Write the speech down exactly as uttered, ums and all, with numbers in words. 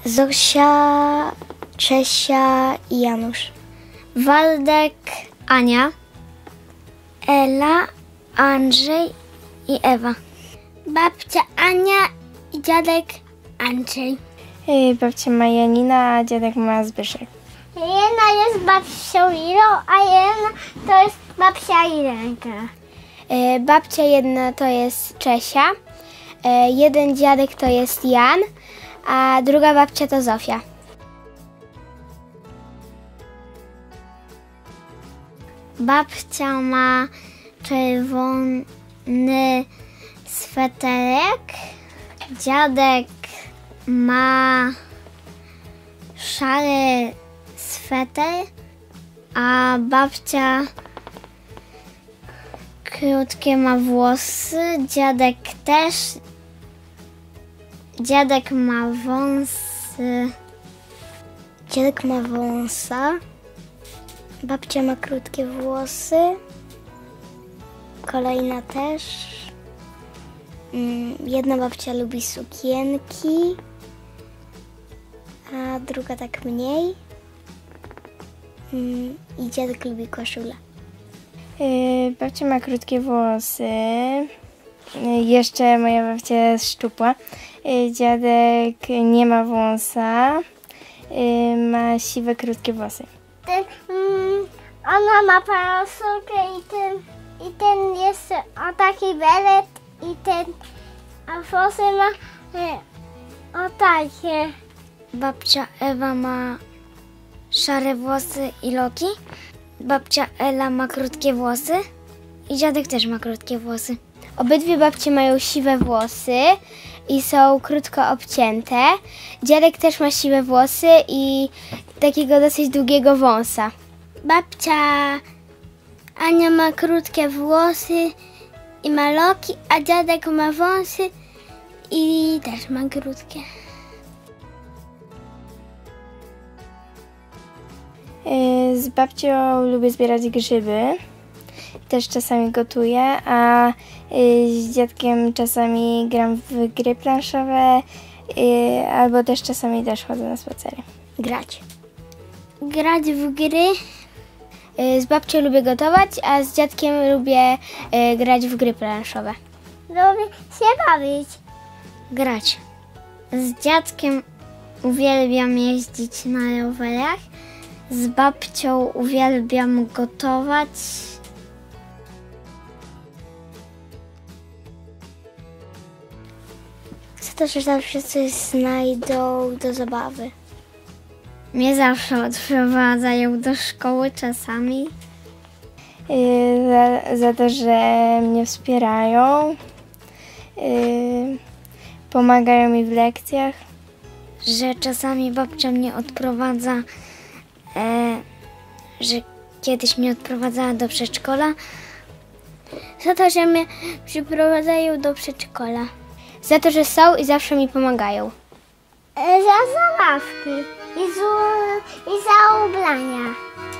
Zosia, Czesia i Janusz. Waldek, Ania, Ela, Andrzej i Ewa. Babcia Ania i dziadek Andrzej. Babcia ma Janina, a dziadek ma Zbyszek. Jedna jest babcią Irą, a jedna to jest babcia Irenka. Babcia jedna to jest Czesia, jeden dziadek to jest Jan, a druga babcia to Zofia. babcia ma czerwony sweterek, dziadek ma szary sweter, a babcia krótkie ma włosy, dziadek też. Dziadek ma wąsy. Dziadek ma wąsa. Babcia ma krótkie włosy. Kolejna też. Jedna babcia lubi sukienki, a druga tak mniej. I dziadek lubi koszulę. Yy, babcia ma krótkie włosy. Yy, jeszcze moja babcia jest szczupła. Yy, dziadek nie ma wąsa. Yy, ma siwe, krótkie włosy. Ten, mm, ona ma parasolkę i ten, i ten jest o taki belet i ten, a włosy ma y, o takie. Babcia Ewa ma szare włosy i loki. Babcia Ela ma krótkie włosy i dziadek też ma krótkie włosy. Obydwie babcie mają siwe włosy i są krótko obcięte. Dziadek też ma siwe włosy i takiego dosyć długiego wąsa. Babcia Ania ma krótkie włosy i ma loki, a dziadek ma wąsy i też ma krótkie. Yy, z babcią lubię zbierać grzyby. Też czasami gotuję, a yy, z dziadkiem czasami gram w gry planszowe, yy, albo też czasami też chodzę na spacery. Grać. Grać w gry. Yy, z babcią lubię gotować, a z dziadkiem lubię yy, grać w gry planszowe. Lubię się bawić. Grać. Z dziadkiem uwielbiam jeździć na rowerach. Z babcią uwielbiam gotować. Za to, że zawsze coś znajdą do zabawy. Mnie zawsze odprowadzają do szkoły czasami. Yy, za, za to, że mnie wspierają, yy, pomagają mi w lekcjach. Że czasami babcia mnie odprowadza, e, że kiedyś mnie odprowadzała do przedszkola. Za to, że mnie przyprowadzają do przedszkola. Za to, że są i zawsze mi pomagają. Za zabawki i, z, i za ubrania.